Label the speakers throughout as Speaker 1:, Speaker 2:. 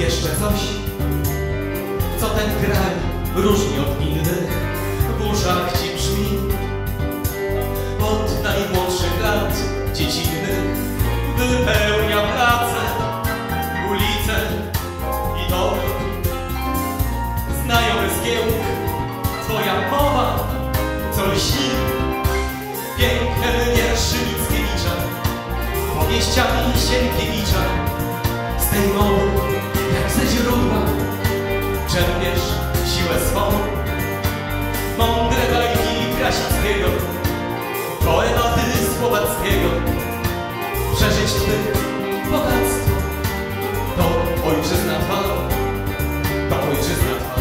Speaker 1: jeszcze coś, co ten kraj różni od innych, w uszach ci brzmi. Od najmłodszych lat dziecinnych wypełnia place, ulice i domy. Znajomy zgiełk, twoja mowa, co lśni. Piękne wierszy Mickiewicza, powieściami Sienkiewicza. Z tej mowy, jak ze źródła, czerpiesz siłę swą. Mądre bajki Krasickiego, poematy Słowackiego. Przeżyć twych bogactwo, to ojczyzna twa, to ojczyzna twa.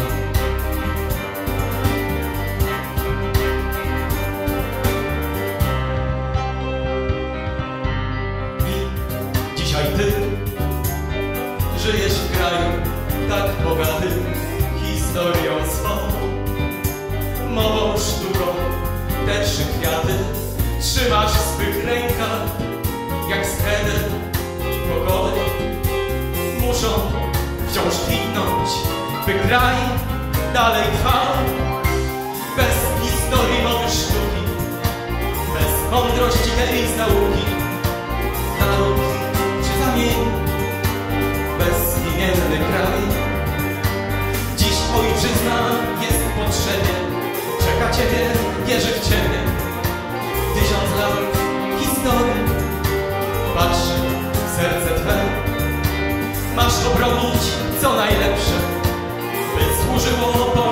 Speaker 1: I dzisiaj ty żyjesz w kraju tak bogatym historią swą, mową, sztuką, te trzy kwiaty trzymasz w swych rękach, jak schedę pokoleń. Muszą wciąż kwitnąć, by kraj dalej trwał. Bez historii mowy sztuki, bez mądrości tej z nauki, naród się zamieni, bezimienny kraj. Dziś ojczyzna jest w potrzebie, czeka ciebie, wierzy w ciebie. 1000 lat historii patrzy w serce twe. Masz obronić co najlepsze, by służyło